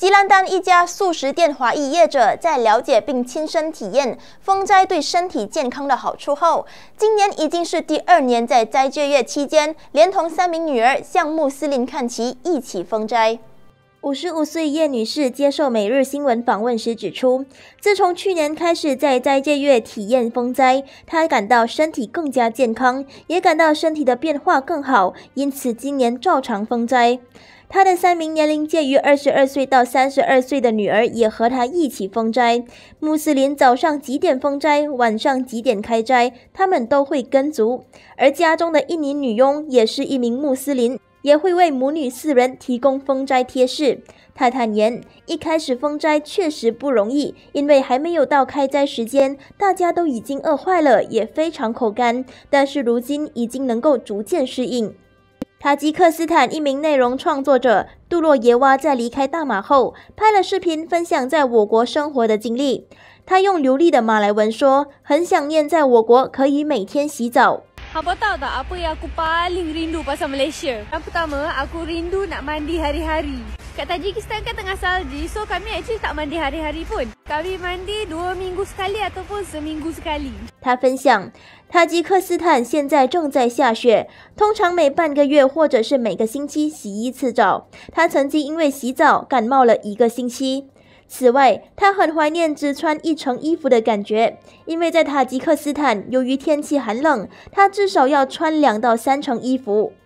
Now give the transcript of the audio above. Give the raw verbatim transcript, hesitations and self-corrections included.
吉兰丹一家素食店华裔业者在了解并亲身体验封斋对身体健康的好处后，今年已经是第二年在斋戒月期间，连同三名女儿向穆斯林看齐，一起封斋。五十五岁叶女士接受每日新闻访问时指出，自从去年开始在斋戒月体验封斋，她感到身体更加健康，也感到身体的变化更好，因此今年照常封斋。她的三名年龄介于二十二岁到三十二岁的女儿也和她一起封斋。穆斯林早上几点封斋，晚上几点开斋，他们都会跟足。而家中的一名女佣也是一名穆斯林，也会为母女四人提供封斋贴士。她坦言，一开始封斋确实不容易，因为还没有到开斋时间，大家都已经饿坏了，也非常口干。但是如今已经能够逐渐适应。塔吉克斯坦一名内容创作者杜洛耶娃在离开大马后，拍了视频分享在我国生活的经历。他用流利的马来文说，很想念在我国可以每天洗澡。 Apa tahu tak apa yang aku paling rindu pasal Malaysia? Yang pertama, aku rindu nak mandi hari-hari. Kat Tajikistan kan tengah salji, so kami actually tak mandi hari-hari pun. Kami mandi dua minggu sekali ataupun seminggu sekali. 他分享，塔吉克斯坦现在正在下雪，通常每半个月或者是每个星期洗一次澡。他曾经因为洗澡感冒了一个星期。此外，他很怀念只穿一层衣服的感觉，因为在塔吉克斯坦，由于天气寒冷，他至少要穿两到三层衣服。